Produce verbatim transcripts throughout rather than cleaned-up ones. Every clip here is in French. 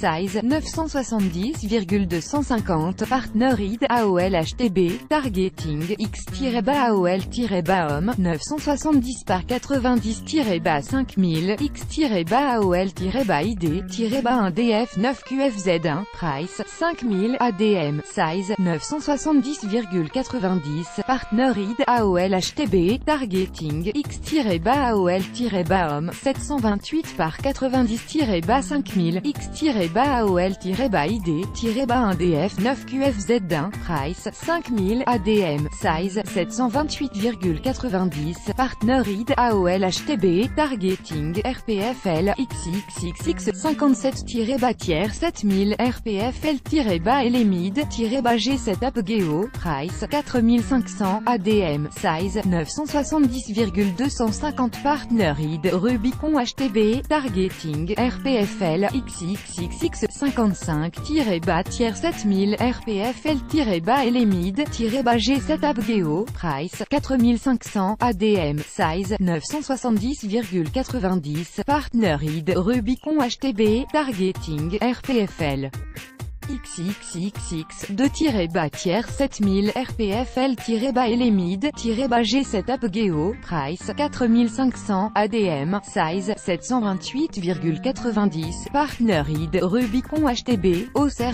size, neuf cent soixante-dix virgule deux cent cinquante, partner I D, A O L H T B, targeting, X-Homme, neuf cent soixante-dix par quatre-vingt-dix cinq mille, X-A O L-I D-un D F neuf Q F Z un, price, cinq mille, A D M, size, neuf cent soixante-dix virgule quatre-vingt-dix, partner I D, A O L H T B, targeting, X-A O L-Homme, sept cent vingt-huit par quatre-vingt-dix cinq mille, X-A O L-I D-un D F neuf Q F Z un, price, cinq mille, A D M, size, sept cent vingt-huit virgule quatre-vingt-dix, partner I D, A O L H T B, targeting, R P F L, X X X X, cinquante-sept tiers sept mille, R P F L-Elemid, G sept Apogeo, price, quatre mille cinq cents, A D M, size, neuf cent soixante-dix virgule deux cent cinquante, partner I D, Rubicon H T B, targeting, R P F L, X X X X, cinquante-cinq tiers sept mille, R P F L-Elemid, G sept Apogeo, price, quatre mille cinq cents, A D M, size, neuf cent soixante-dix virgule quatre-vingt-dix, partner I D, Rubicon H T B, targeting, R P F L. X X X X, deux tiers sept mille, R P F L-Elemid, G sept Apogeo, price, quatre mille cinq cents, A D M, size, sept cent vingt-huit virgule quatre-vingt-dix, partner I D, Rubicon H T B,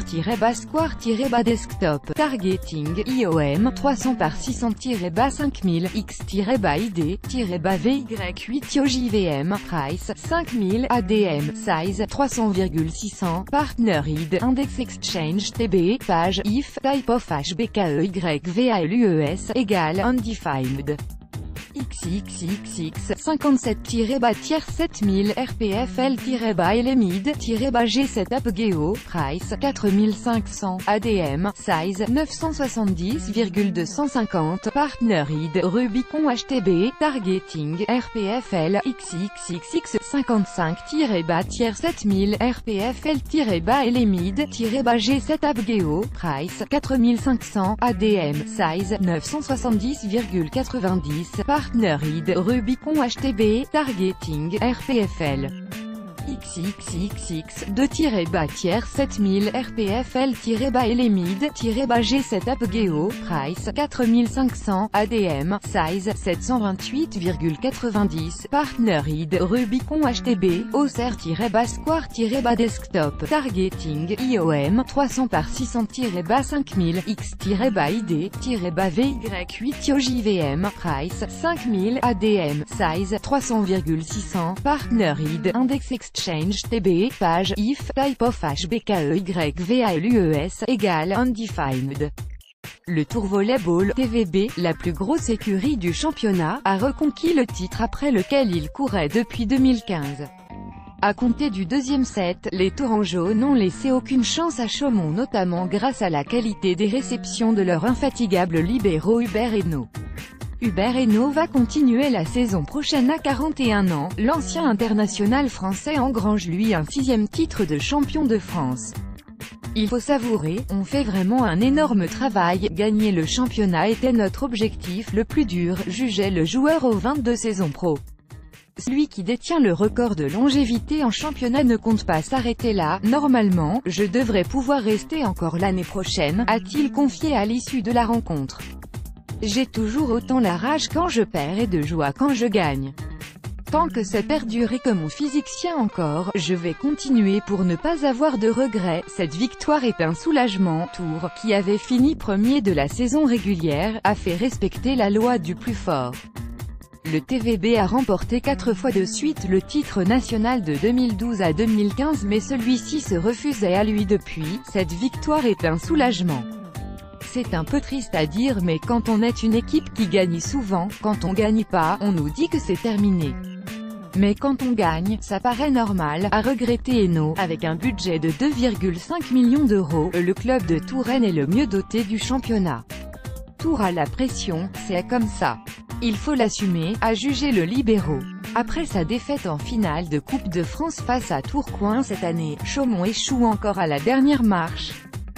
Auxerre-Square-Desktop, targeting, I O M, trois cents par six cents cinq mille, X-I D-V Y huit J V M, price, cinq mille, A D M, size, trois cents virgule six cents, partner I D, Index Exchange T B, page, if, type of H B K E Y V A L U E S, égale, undefined. X X X X, cinquante-sept sept mille, R P F L-Elemid, G sept Apogeo, price, quatre mille cinq cents, A D M, size, neuf cent soixante-dix virgule deux cent cinquante, partner I D, Rubicon H T B, targeting, R P F L, X X X X, cinquante-cinq sept mille, R P F L-Elemid, G sept Apogeo, price, quatre mille cinq cents, A D M, size, neuf cent soixante-dix virgule quatre-vingt-dix, partner I D, Rubicon H T B, targeting, R P F L. X X X X, deux tiers sept mille, R P F L-Elemid, G sept Apogeo, price, quatre mille cinq cents, A D M, size, sept cent vingt-huit virgule quatre-vingt-dix, partner I D, Rubicon H T B, Auxerre-Square-Desktop, targeting, I O M, trois cents par six cents cinq mille, X-I D-V Y huit J V M, price, cinq mille, A D M, size, trois cents virgule six cents, partner I D, Index Exchange T B, page, if, type of H B K E Y V A L U E S, égale, undefined. Le Tour Volleyball T V B, la plus grosse écurie du championnat, a reconquis le titre après lequel il courait depuis deux mille quinze. À compter du deuxième set, les Tourangeaux n'ont laissé aucune chance à Chaumont, notamment grâce à la qualité des réceptions de leur infatigable libéro Hubert Hainaut. Hubert Hainaut va continuer la saison prochaine à quarante et un ans, l'ancien international français engrange lui un sixième titre de champion de France. Il faut savourer, on fait vraiment un énorme travail, gagner le championnat était notre objectif le plus dur, jugeait le joueur aux vingt-deux saisons pro. Celui qui détient le record de longévité en championnat ne compte pas s'arrêter là, normalement, je devrais pouvoir rester encore l'année prochaine, a-t-il confié à l'issue de la rencontre. J'ai toujours autant la rage quand je perds et de joie quand je gagne. Tant que ça perdure et que mon physique tient encore, je vais continuer pour ne pas avoir de regrets. Cette victoire est un soulagement. Tour, qui avait fini premier de la saison régulière, a fait respecter la loi du plus fort. Le T V B a remporté quatre fois de suite le titre national de deux mille douze à deux mille quinze, mais celui-ci se refusait à lui depuis. Cette victoire est un soulagement. C'est un peu triste à dire, mais quand on est une équipe qui gagne souvent, quand on gagne pas, on nous dit que c'est terminé. Mais quand on gagne, ça paraît normal, a regretté Hainaut. Avec un budget de deux virgule cinq millions d'euros, le club de Touraine est le mieux doté du championnat. Tours a la pression, c'est comme ça. Il faut l'assumer, a jugé le libéro. Après sa défaite en finale de Coupe de France face à Tourcoing cette année, Chaumont échoue encore à la dernière marche.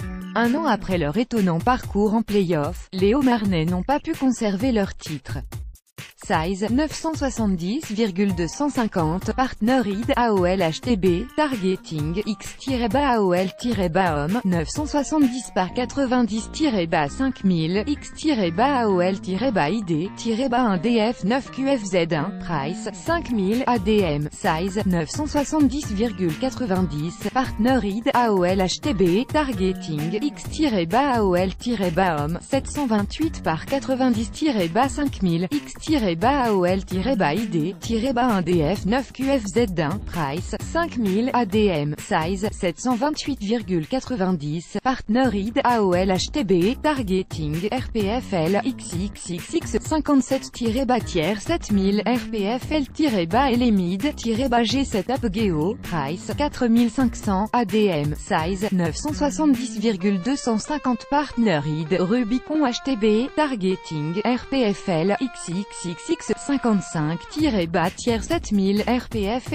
Un an après leur étonnant parcours en play-off, les Haut-Marnais n'ont pas pu conserver leur titre. size neuf cent soixante-dix virgule deux cent cinquante, partner I D A O L H T B, targeting X-A O L-Homme, neuf cent soixante-dix par quatre-vingt-dix-cinq mille, X-A O L-I D-un D F neuf Q F Z un, price, cinq mille, A D M, size, neuf cent soixante-dix virgule quatre-vingt-dix, partner I D A O L H T B, targeting X-A O L-Homme, sept cent vingt-huit par quatre-vingt-dix-cinq mille, X-A O L-I D-un D F neuf Q F Z un, price, cinq mille, A D M, size, sept cent vingt-huit virgule quatre-vingt-dix, partner I D A O L H T B, targeting R P F L, X X X X cinquante-sept-tiers sept mille, R P F L-Elemid-G sept Apogeo, price, quatre mille cinq cents, A D M, size, neuf cent soixante-dix virgule deux cent cinquante, partner I D, Rubicon H T B, targeting R P F L, X X X X cinquante-cinq-tiers sept mille, R P F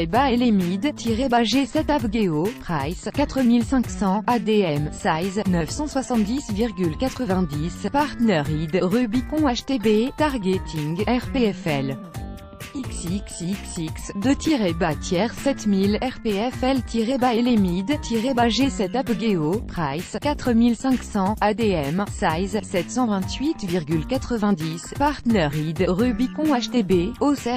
L-Elemid-G sept Apogeo, price, quatre mille cinq cents, A D M, size, neuf cent soixante-dix virgule quatre-vingt-dix, partner I D, Rubicon H T B, targeting R P F L. X X X X deux-tiers sept mille, R P F L-Elemid-G sept Apogeo, price, quatre mille cinq cents, A D M, size, sept cent vingt-huit virgule quatre-vingt-dix, partner I D, Rubicon H T B,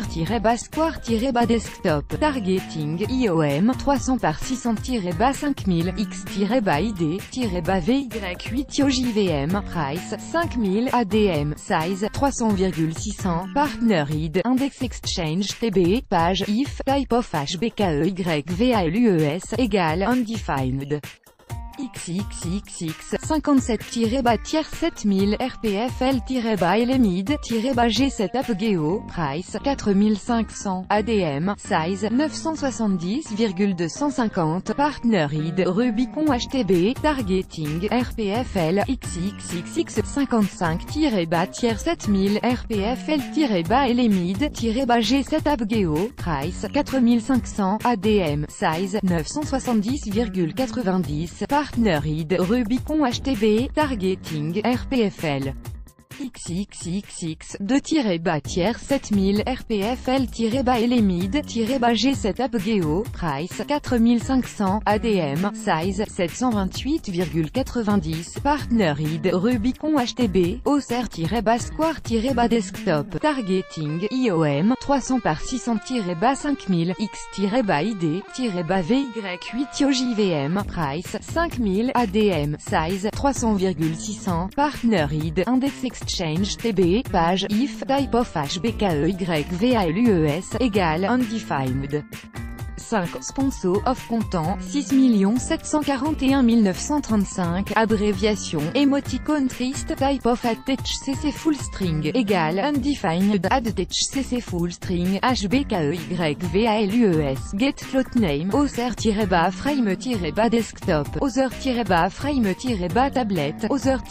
Auxerre-Square-Desktop, targeting I O M, trois cents par six cents cinq mille, X-I D-V Y huit O J V M, price, cinq mille, A D M, size, trois cents virgule six cents, partner I D, Index Exchange T B, page, if, type of H B K E Y V A L U E S, égale undefined. X X X X cinquante-sept-sept mille, R P F L-Elemid-G sept Apogeo, price, quatre mille cinq cents, A D M, size, neuf cent soixante-dix virgule deux cent cinquante, partner I D, Rubicon H T B, targeting R P F L, X X X X cinquante-cinq-sept mille, R P F L-Elemid-G sept Apogeo, price, quatre mille cinq cents, A D M, size, neuf cent soixante-dix virgule quatre-vingt-dix, partner I D, Rubicon H T B, targeting R P F L. X X X X deux-tiers sept mille, R P F L-Elemid-G sept Apogeo, price, quatre mille cinq cents, A D M, size, sept cent vingt-huit virgule quatre-vingt-dix, partner I D, Rubicon H T B, Auxerre-Square-Desktop, targeting I O M, trois cents par six cents cinq mille, X-I D-V Y huit O J V M, price, cinq mille, A D M, size, trois cents virgule six cents, partner I D, Index Exchange T B, page, if, type of H B K E Y V A L U E S, égale undefined. cinq. Sponsor of content, six millions sept cent quarante et un mille neuf cent trente-cinq, abréviation, emoticon triste, type of attach C C full string, égale undefined, attach C C full string, H B K E Y V A L U E S, get float name, Auxerre-frame-desktop, Auxerre-frame-tablet,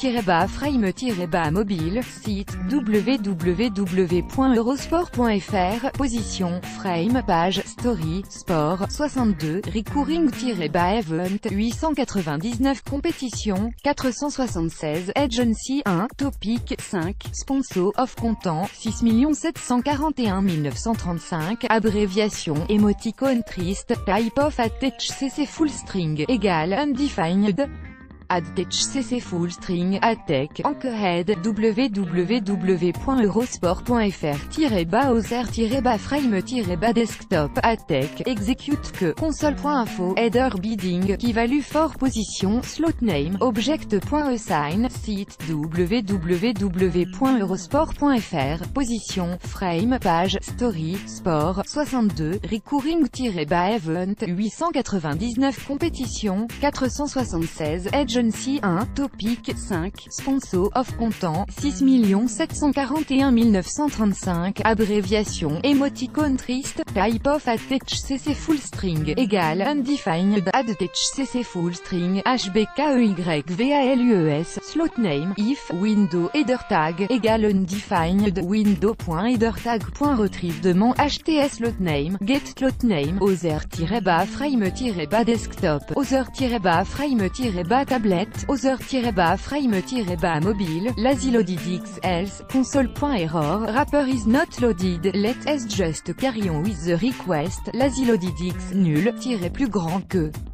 Auxerre-frame-mobile, site, w w w point eurosport point f r, position, frame, page, story, sport, soixante-deux, recurring-event, huit cent quatre-vingt-dix-neuf, compétition, quatre cent soixante-seize, agency, un, topic, cinq, sponsor, of content, six millions sept cent quarante et un mille neuf cent trente-cinq, abréviation, emoticon triste, type of attach C C full string, égale undefined. Attach C C full string, attack, anchorhead, w w w point eurosport point f r bas auxerre frame desktop, attack, execute que, console.info, header bidding, qui value for position, slot name, object.assign, site, w w w point eurosport point f r, position, frame, page, story, sport, soixante-deux, recurring-event, huit cent quatre-vingt-dix-neuf, compétition, quatre cent soixante-seize, agency, un, topic, cinq, sponsor, of content, six millions sept cent quarante et un mille neuf cent trente-cinq, abréviation, emoticon triste, type of attach C C full string, égale undefined, attach C C full string, H B K E Y V A L U E S, slot name, if, window, header tag, égale undefined, window.header-tag.retrieve demand H T S slot name, get slot name, Auxerre-frame-desktop, Auxerre-frame-tablet, tablet, other-frame-mobile, lazy loaded x else, console.error, wrapper is not loaded, let us just carry on with the request, lazy loaded x nul, plus grand que